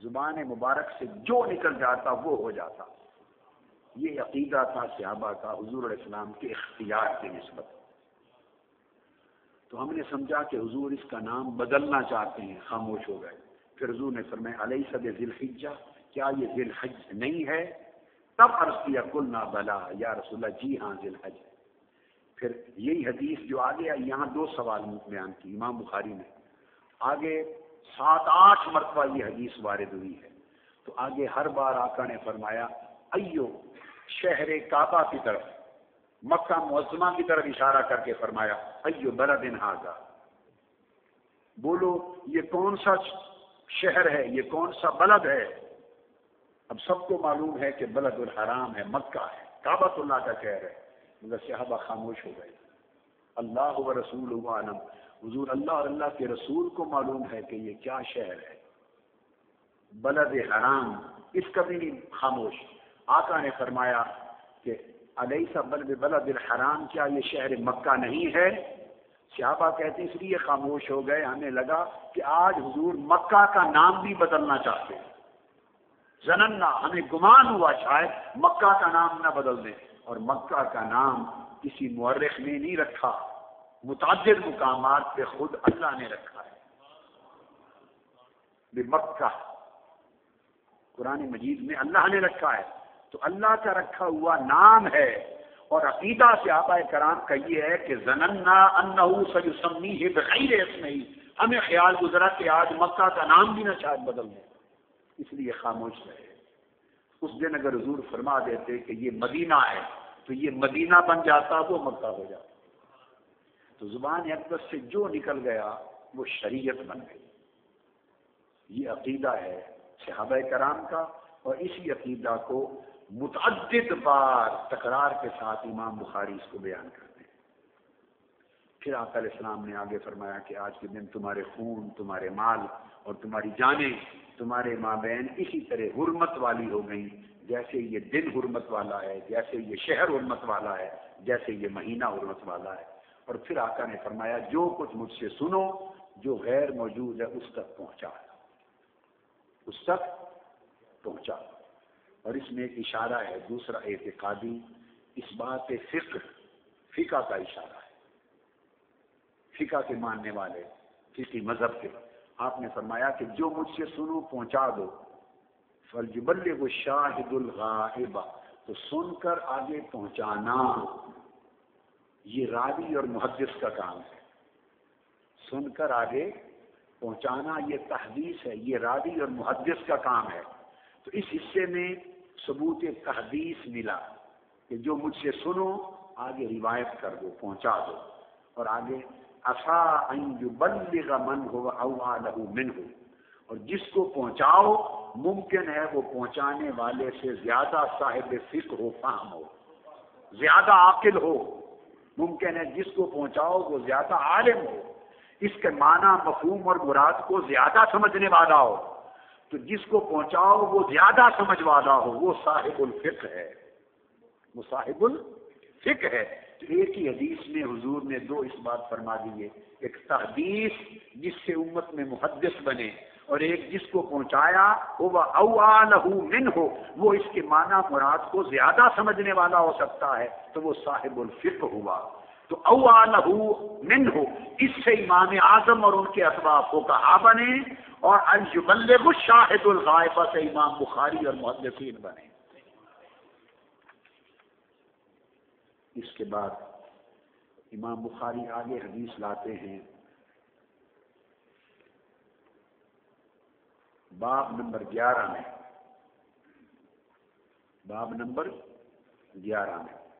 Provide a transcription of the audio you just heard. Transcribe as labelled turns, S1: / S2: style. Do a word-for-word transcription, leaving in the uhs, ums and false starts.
S1: زبان مبارک سے جو نکل جاتا وہ ہو جاتا. یہ عقیدہ تھا صحابہ کا حضور علیہ السلام کے اختیار کی نسبت. تو ہم نے سمجھا کہ حضور اس کا نام بدلنا چاہتے ہیں، خاموش ہو گئے. پھر حضور نے فرمایا الیس بذی الحجہ، کیا یہ ذی الحج نہیں ہے؟ تب عرض کیا قلنا بلا یا رسول اللہ، جی ہاں ذی الحج. پھر یہی حدیث جو آگے آئی، یہاں دو سوال بیان کی امام بخاری نے. آگے سات آٹھ مرتبہ یہ حدیث وارد ہوئی ہے. تو آگے ہر بار آقا نے فرمایا ایو، شہر کعبہ کی طرف، مکہ معظمہ کی طرف اشارہ کر کے فرمایا ایو بلد ھذا، بولو یہ کون سا شہر ہے، یہ کون سا بلد ہے. اب سب کو معلوم ہے کہ بلد الحرام ہے، مکہ ہے، کعبۃ اللہ کا شہر ہے. مگر صحابہ خاموش ہو گئے. اللہ و رسول عالم، حضور اللہ اور اللہ کے رسول کو معلوم ہے کہ یہ کیا شہر ہے، بلد حرام. اس کا بھی نہیں خاموش. آقا نے فرمایا کہ الیس بلد بلد الحرام، کیا یہ شہر مکہ نہیں ہے؟ صحابہ کہتے ہیں اس لیے خاموش ہو گئے، ہمیں لگا کہ آج حضور مکہ کا نام بھی بدلنا چاہتے ہیں. ظننا، ہمیں گمان ہوا شاید مکہ کا نام نہ بدل دیں. اور مکہ کا نام کسی مورخ نے نہیں رکھا، متعدد مقامات پہ خود اللہ نے رکھا ہے. بمکہ قرآن مجید میں اللہ نے رکھا ہے. تو اللہ کا رکھا ہوا نام ہے. اور عقیدہ صحابہ کرام کا یہ ہے کہ ظننا انہ سیسمیہ بغیر اسمہ، ہمیں خیال گزرا کہ آج مکہ کا نام بھی نہ شاید بدل دیں، اس لیے خاموش رہے. اس دن اگر حضور فرما دیتے کہ یہ مدینہ ہے تو یہ مدینہ بن جاتا، وہ مکہ ہو جاتا. تو زبان اقدس سے جو نکل گیا وہ شریعت بن گئی. یہ عقیدہ ہے صحابہ کرام کا، اور اسی عقیدہ کو متعدد بار تکرار کے ساتھ امام بخاری اس کو بیان کرتے ہیں. پھر آقا علیہ السلام نے آگے فرمایا کہ آج کے دن تمہارے خون، تمہارے مال اور تمہاری جانیں تمہارے مابین اسی طرح حرمت والی ہو گئیں جیسے یہ دن حرمت والا ہے، جیسے یہ شہر حرمت والا ہے، جیسے یہ مہینہ حرمت والا ہے. اور پھر آقا نے فرمایا جو کچھ مجھ سے سنو، جو غیر موجود ہے اس تک پہنچا، اس تک پہنچا. اور اس میں ایک اشارہ ہے دوسرا اعتقادی، اس بات فقہ، فقہ کا اشارہ ہے. فقہ کے ماننے والے، فقہ مذہب کے، آپ نے فرمایا کہ جو مجھ سے سنو پہنچا دو. فَلْيُبَلِّغُ الشَّاهِدُ الْغَائِبَ، تو سن کر آگے پہنچانا یہ راوی اور محدث کا کام ہے. سن کر آگے پہنچانا یہ تحدیث ہے، یہ راوی اور محدث کا کام ہے. تو اس حصے میں ثبوت تحدیث ملا کہ جو مجھ سے سنو آگے روایت کر دو، پہنچا دو. اور آگے عسا ان یبلغ من هو اوعى له منه، اور جس کو پہنچاؤ ممکن ہے وہ پہنچانے والے سے زیادہ صاحب فقہ ہو، فہم ہو، زیادہ عاقل ہو. ممکن ہے جس کو پہنچاؤ وہ زیادہ عالم ہو، اس کے معنی مفہوم اور مراد کو زیادہ سمجھنے والا ہو. تو جس کو پہنچاؤ وہ زیادہ سمجھ والا ہو، وہ صاحب الفقہ ہے، وہ صاحب الفقہ ہے. تو ایک ہی حدیث میں حضور نے دو اس بات فرما دیے، ایک تحدیث جس سے امت میں محدث بنے، اور ایک جس کو پہنچایا وہ اوعى له منه، وہ اس کے معنی مراد کو زیادہ سمجھنے والا ہو سکتا ہے، تو وہ صاحب الفقہ ہوا. تو اوعى له منه، اس سے امام اعظم اور ان کے اتباع فقہا بنے، اور ان یبلغ الشاہد الغائب سے امام بخاری اور محدثین بنے. اس کے بعد امام بخاری آگے حدیث لاتے ہیں باب نمبر گیارہ میں، باب نمبر گیارہ میں